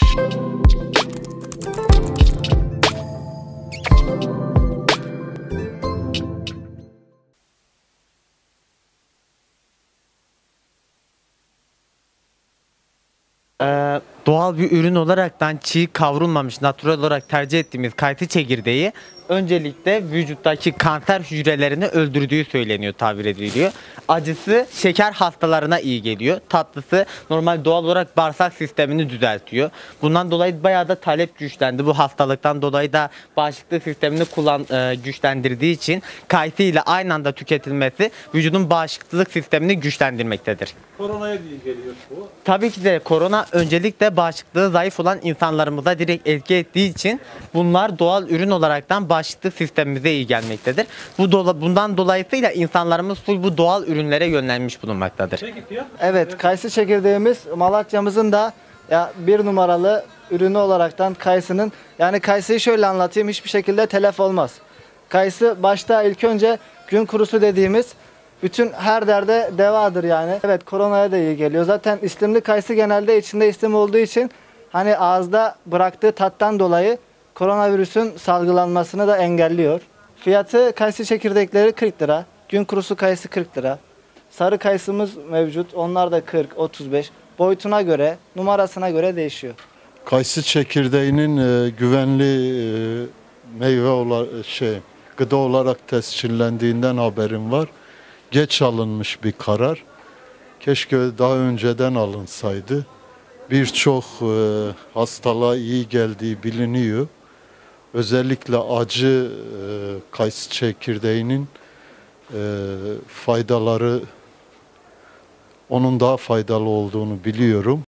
Doğal bir ürün olaraktan çiğ kavrulmamış natural olarak tercih ettiğimiz kayısı çekirdeği öncelikle vücuttaki kanser hücrelerini öldürdüğü söyleniyor, tabir ediliyor. Acısı şeker hastalarına iyi geliyor. Tatlısı normal doğal olarak bağırsak sistemini düzeltiyor. Bundan dolayı bayağı da talep güçlendi. Bu hastalıktan dolayı da bağışıklık sistemini güçlendirdiği için kayısı ile aynı anda tüketilmesi vücudun bağışıklık sistemini güçlendirmektedir. Koronaya iyi geliyor bu. Tabii ki de korona öncelikle bağışıklığı zayıf olan insanlarımıza direkt etki ettiği için bunlar doğal ürün olaraktan bağışıklık sistemimize iyi gelmektedir. Bundan dolayısıyla insanlarımız bu doğal ürünlere yönlenmiş bulunmaktadır. Peki fiyat? Evet, kayısı çekirdeğimiz Malatya'mızın da bir numaralı ürünü olaraktan kayısının, yani kayısıyı şöyle anlatayım, hiçbir şekilde telef olmaz. Kayısı başta ilk önce gün kurusu dediğimiz bütün her derde devadır yani. Evet, koronaya da iyi geliyor. Zaten islimli kayısı genelde içinde islim olduğu için hani ağızda bıraktığı tattan dolayı koronavirüsün salgılanmasını da engelliyor. Fiyatı kayısı çekirdekleri 40 lira. Gün kurusu kayısı 40 lira. Sarı kayısımız mevcut. Onlar da 40, 35. Boyutuna göre, numarasına göre değişiyor. Kayısı çekirdeğinin güvenli meyve olarak gıda olarak tescillendiğinden haberim var. Geç alınmış bir karar. Keşke daha önceden alınsaydı. Birçok hastalığa iyi geldiği biliniyor. Özellikle acı kayısı çekirdeğinin faydaları, onun daha faydalı olduğunu biliyorum.